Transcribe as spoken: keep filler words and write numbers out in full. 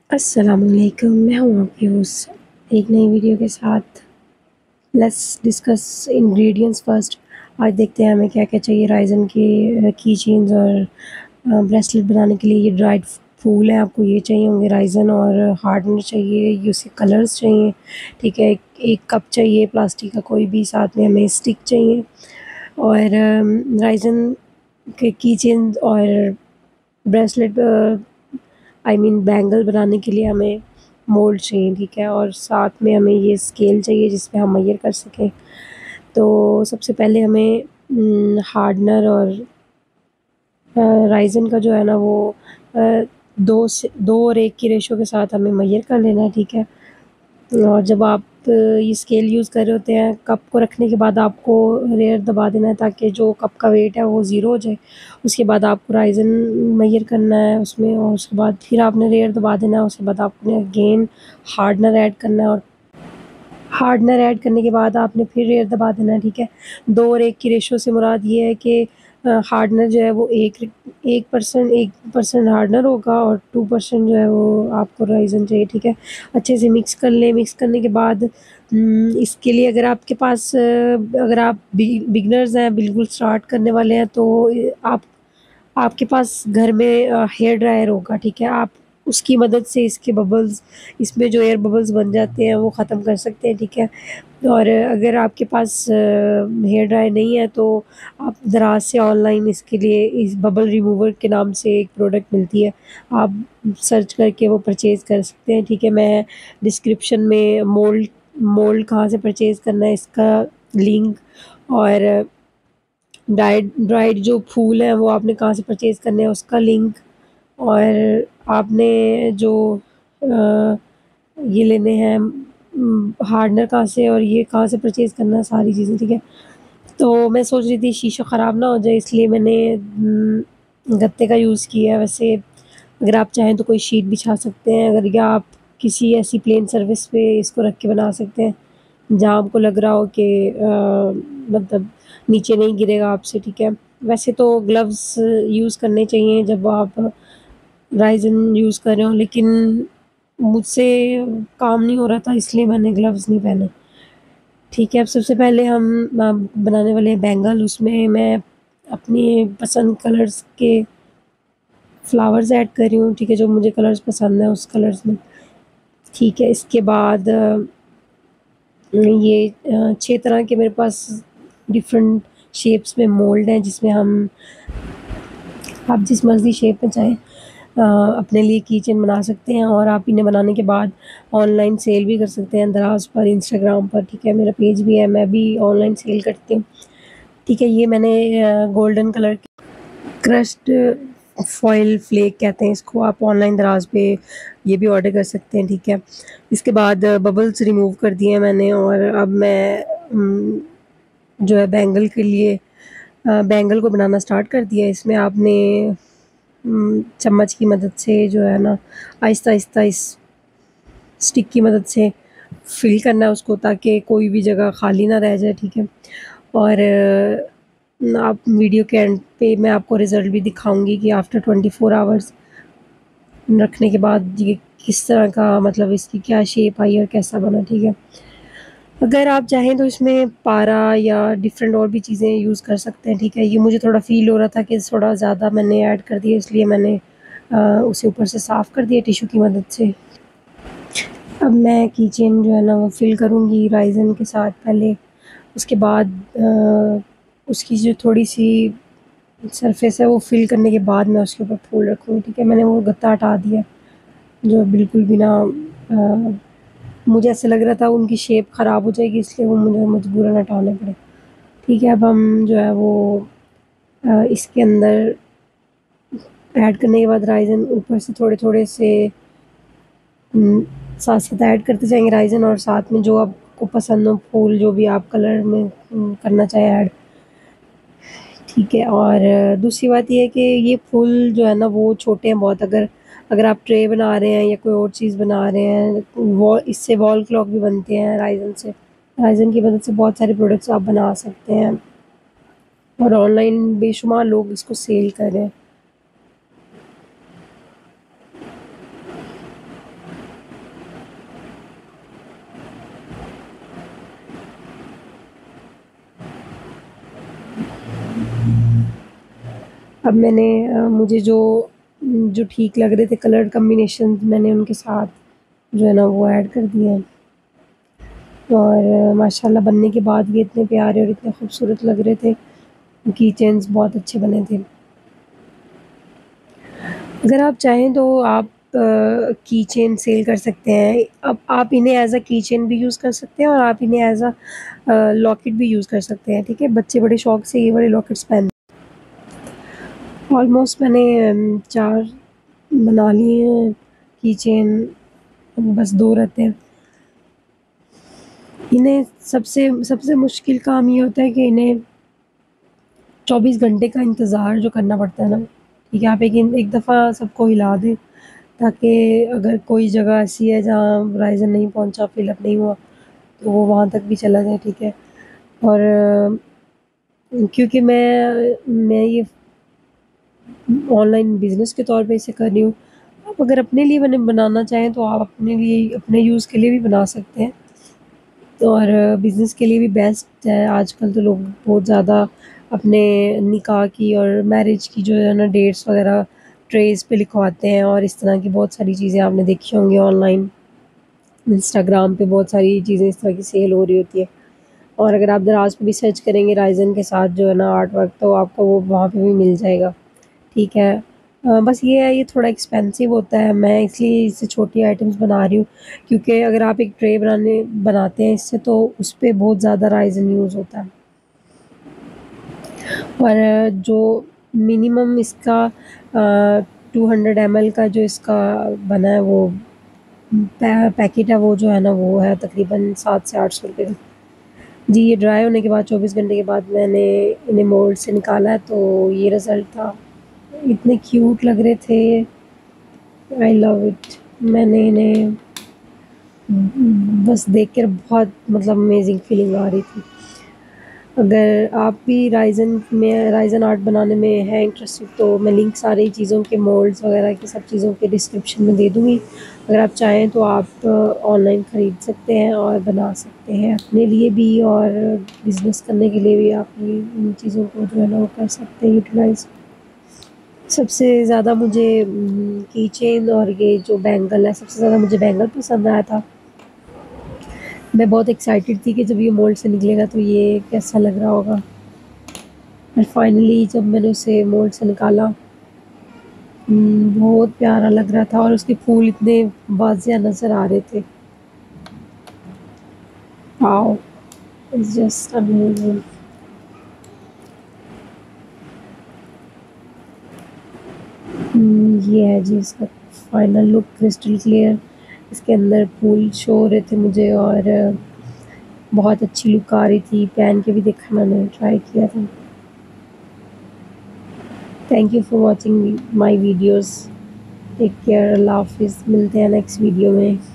अस्सलामुअलैकुम, मैं हूँ आपकी होस्ट एक नई वीडियो के साथ। Let's discuss ingredients first. आज देखते हैं हमें क्या-क्या चाहिए राइज़न के की चेन्स और अ, ब्रेसलेट बनाने के लिए। ये ड्राइड फूल हैं, आपको ये चाहिए होंगे राइज़न और हार्डनर चाहिए, ये उसके कलर्स चाहिए, ठीक है। एक एक कप चाहिए प्लास्टिक का कोई भी, साथ में हमें स्टिक चाहिए और अम, राइज़न के की चेन्स और bracelet uh, I mean bangle बनाने के लिए हमें मोल्ड चाहिए, ठीक है। और साथ में हमें ये स्केल चाहिए जिसमें हम मेज़र कर सकें। तो सबसे पहले हमें उम, हार्डनर और अ, राइज़न का जो है ना वो अ, दो से दो और एक की रेशो के साथ हमें मेज़र कर लेना है, ठीक है। और जब आप अ, ये स्केल यूज़ कर रहे होते हैं, कप को रखने के बाद आपको रेयर दबा देना है ताकि जो कप का वेट है वो ज़ीरो हो जाए। उसके बाद आपको राइज़न मेज़र करना है उसमें और उसके बाद फिर आपने रेयर दबा देना है, उसके बाद आपने अगेन हार्डनर ऐड करना है और हार्डनर ऐड करने के बाद आपने फिर रेयर दबा देना है, ठीक है। दो और एक की रेशो से मुराद ये है कि अ, हार्डनर जो है वो एक एक परसेंट एक परसेंट हार्डनर होगा और टू परसेंट जो है वो आपको राइज़न चाहिए, ठीक है। अच्छे से मिक्स कर लें, मिक्स करने के बाद उम, इसके लिए अगर आपके पास अ, अगर आप बि बिगिनर्स हैं, बिल्कुल स्टार्ट करने वाले हैं तो ए आप आपके पास घर में अ, हेयर ड्रायर होगा, ठीक है। आप उसकी मदद से इसके बबल्स इसमें जो एयर बबल्स बन जाते हैं वो ख़त्म कर सकते हैं, ठीक है। और अगर आपके पास अ, हेयर ड्रायर नहीं है तो आप दराज़ से ऑनलाइन इसके लिए इस बबल रिमूवर के नाम से एक प्रोडक्ट मिलती है, आप सर्च करके वो परचेज़ कर सकते हैं, ठीक है। मैं डिस्क्रिप्शन में मोल्ड मोल्ड कहाँ से परचेज़ करना है इसका लिंक और ड्राइड ड्राइड जो फूल हैं वो आपने कहाँ से परचेज़ करने हैं उसका लिंक और आपने जो अ, ये लेने हैं उम, हार्डनर कहाँ से और ये कहाँ से परचेज़ करना है सारी चीज़ें, ठीक है। तो मैं सोच रही थी शीशा ख़राब ना हो जाए इसलिए मैंने उम, गत्ते का यूज़ किया है। वैसे अगर आप चाहें तो कोई शीट बिछा सकते हैं अगर या आप किसी ऐसी प्लेन सर्फेस पे इसको रख के बना सकते हैं, जहाँ आपको लग रहा हो कि अ, मतलब नीचे नहीं गिरेगा आपसे, ठीक है। वैसे तो ग्लव्स यूज़ करने चाहिए जब आप राइज़न यूज़ कर रहे हों, लेकिन मुझसे काम नहीं हो रहा था इसलिए मैंने ग्लव्स नहीं पहने। ठीक है, अब सबसे पहले हम अ, बनाने वाले हैं बैंगल, उसमें मैं अपनी पसंद कलर्स के फ्लावर्स ऐड कर रही हूँ, ठीक है, जो मुझे कलर्स पसंद हैं उस कलर्स में। ठीक है, इसके बाद ये अ, छह तरह के मेरे पास डिफरेंट शेप्स में मोल्ड हैं जिसमें हम आप जिस मर्ज़ी शेप में चाहें अ, अपने लिए की चेन बना सकते हैं और आप इन्हें बनाने के बाद ऑनलाइन सेल भी कर सकते हैं दराज़ पर, इंस्टाग्राम पर, ठीक है। मेरा पेज भी है, मैं भी ऑनलाइन सेल करती हूँ, ठीक है। ये मैंने अ, गोल्डन कलर के क्रश्ड फॉइल फ्लेक कहते हैं इसको, आप ऑनलाइन दराज़ पे ये भी ऑर्डर कर सकते हैं, ठीक है। इसके बाद बबल्स रिमूव कर दिए मैंने और अब मैं उम, जो है बैंगल के लिए अ, बैंगल को बनाना स्टार्ट कर दिया है। इसमें आपने उम, चम्मच की मदद से जो है ना आहिस्ता-आहिस्ता इस स्टिक की मदद से फिल करना है उसको ताकि कोई भी जगह खाली ना रह जाए, ठीक है। और न आप वीडियो के एंड पे मैं आपको रिज़ल्ट भी दिखाऊँगी कि आफ्टर ट्वेंटी फ़ोर आवर्स रखने के बाद ये किस तरह का मतलब इसकी क्या शेप आई और कैसा बना, ठीक है। अगर आप चाहें तो इसमें पारा या डिफरेंट और भी चीज़ें यूज़ कर सकते हैं, ठीक है। ये मुझे थोड़ा फ़ील हो रहा था कि थोड़ा ज़्यादा मैंने ऐड कर दिया इसलिए मैंने अ, उसे ऊपर से साफ़ कर दिया टिश्यू की मदद से। अब मैं की चेन जो है ना वो फिल करूँगी राइज़न के साथ पहले, उसके बाद अ, उसकी जो थोड़ी-सी सरफेस है वो फिल करने के बाद मैं उसके ऊपर फूल रखूँगी, ठीक है। मैंने वो गत्ता हटा दिया, जो बिल्कुल भी ना अ, मुझे ऐसा लग रहा था उनकी शेप ख़राब हो जाएगी इसलिए वो मुझे मजबूरन हटाने पड़े, ठीक है। अब हम जो है वो अ, इसके अंदर ऐड करने के बाद राइज़न ऊपर से थोड़े-थोड़े से उम, साथ-साथ ऐड करते जाएँगे राइज़न और साथ में जो आपको पसंद हो फूल जो भी आप कलर में उम, करना चाहें ऐड। ठीक है और दूसरी बात ये है कि ये फूल जो है ना वो छोटे हैं बहुत, अगर अगर आप ट्रे बना रहे हैं या कोई और चीज़ बना रहे हैं, वॉ इससे वॉल क्लॉक भी बनते हैं राइज़न से। राइज़न की मदद से बहुत सारे प्रोडक्ट्स आप बना सकते हैं और ऑनलाइन बेशुमार लोग इसको सेल कर रहे हैं। अब मैंने अ, मुझे जो जो ठीक लग रहे थे कलर कॉम्बिनेशन मैंने उनके साथ जो है ना वो ऐड कर दिए हैं। और माशाल्लाह बनने के बाद भी इतने प्यारे और इतने खूबसूरत लग रहे थे। की चेन्स बहुत अच्छे बने थे। अगर आप चाहें तो आप की चेन सेल कर सकते हैं। अब आप इन्हें एज़ अ की चेन भी यूज़ कर सकते हैं और आप इन्हें एज़ अ अ, लॉकेट भी यूज़ कर सकते हैं, ठीक है? बच्चे बड़े शौक से ये वाले लॉकेट्स पहन ऑलमोस्ट मैंने अम, चार बना लिए हैं की चेन, बस दो रहते हैं। इन्हें सबसे सबसे मुश्किल काम ये होता है कि इन्हें चौबीस घंटे का इंतज़ार जो करना पड़ता है ना, ठीक है? आप एक इन एक दफ़ा सबको हिला दें ताकि अगर कोई जगह ऐसी है जहाँ राइज़न नहीं पहुँचा, फ़िल अप नहीं हुआ, तो वो वहाँ तक भी चला जाए, ठीक है? और क्योंकि मैं मैं ये ऑनलाइन बिज़नेस के तौर पे इसे कर रही हूँ। आप अगर अपने लिए बने बनाना चाहें तो आप अपने लिए अपने यूज़ के लिए भी बना सकते हैं। तो और बिज़नेस के लिए भी बेस्ट है। आजकल तो लोग बहुत ज़्यादा अपने निकाह की और मैरिज की जो है ना डेट्स वग़ैरह ट्रेस पे लिखवाते हैं और इस तरह की बहुत सारी चीज़ें आपने देखी होंगी ऑनलाइन। इंस्टाग्राम पे बहुत सारी चीज़ें इस तरह की सेल हो रही होती है। और अगर आप दराज़ पे भी सर्च करेंगे राइज़न के साथ जो है ना आर्ट वर्क तो आपको वो वहाँ पे भी मिल जाएगा, ठीक है? अ, बस ये है ये थोड़ा एक्सपेंसिव होता है, मैं इसलिए इससे छोटी आइटम्स बना रही हूँ क्योंकि अगर आप एक ट्रे बनाने बनाते हैं इससे तो उसपे बहुत ज़्यादा राइज़न यूज़ होता है। और जो मिनिमम इसका अ, टू हंड्रेड एमएल का जो इसका बना है वो पै पैकेट है वो जो है ना वो है तकरीबन सात से आठ सौ रुपए का। जी, ये ड्राई होने के बाद चौबीस घंटे के बाद मैंने इन्हें मोल्ड से निकाला है तो ये रिज़ल्ट था। इतने क्यूट लग रहे थे। I love it. मैंने इन्हें बस देख कर बहुत मतलब अमेज़िंग फीलिंग आ रही थी। अगर आप भी राइज़न में राइज़न आर्ट बनाने में हैं इंटरेस्टेड तो मैं लिंक सारी चीज़ों के मोल्ड्स वगैरह की सब चीज़ों के डिस्क्रिप्शन में दे दूँगी। अगर आप चाहें तो आप ऑनलाइन ख़रीद सकते हैं और बना सकते हैं अपने लिए भी और बिज़नेस करने के लिए भी आप ये इन चीज़ों को जो है ना वो कर सकते हैं यूटिलाइज़। सबसे ज़्यादा मुझे उम, की चेन और ये जो बैंगल है सबसे ज़्यादा मुझे बैंगल पसंद आया था। मैं बहुत एक्साइटेड थी कि जब ये मोल्ड से निकलेगा तो ये कैसा लग रहा होगा। और फाइनली जब मैंने उसे मोल्ड से निकाला उम, बहुत प्यारा लग रहा था और उसके फूल इतने वाज़िया नज़र आ रहे थे। Wow! It's just amazing. Um, ये है जी इसका फाइनल लुक क्रिस्टल क्लियर इसके अंदर फूल शो हो रहे थे मुझे और बहुत अच्छी लुक आ रही थी। पहन के भी देखा मैंने ट्राई किया था। Thank you for watching my videos. Take care, अल्लाह हाफ़िज़। मिलते हैं नेक्स्ट वीडियो में।